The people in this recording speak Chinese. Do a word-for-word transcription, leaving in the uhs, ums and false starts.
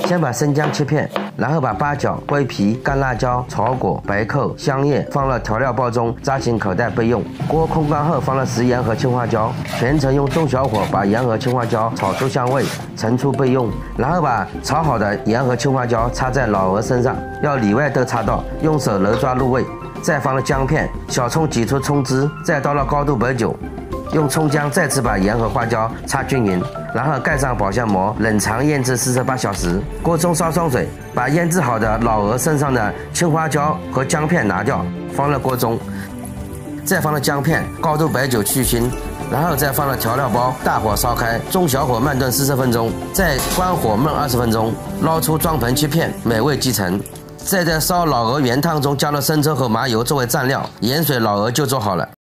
先把生姜切片，然后把八角、桂皮、干辣椒、草果、白蔻、香叶放了调料包中，扎进口袋备用。锅空干后，放了食盐和青花椒，全程用中小火把盐和青花椒炒出香味，盛出备用。然后把炒好的盐和青花椒擦在老鹅身上，要里外都擦到，用手揉抓入味。再放了姜片，小葱挤出葱汁，再倒了高度白酒。用葱姜再次把盐和花椒擦均匀，然后盖上保鲜膜，冷藏腌制四十八小时。锅中烧双水，把腌制好的老鹅身上的青花椒和姜片拿掉，放入锅中。再放了姜片，高度白酒去腥，然后再放了调料包，大火烧开，中小火慢炖四十分钟，再关火焖二十分钟，捞出装盆切片，美味即成。再在烧老鹅原汤中加了生抽和麻油作为蘸料，盐水老鹅就做好了。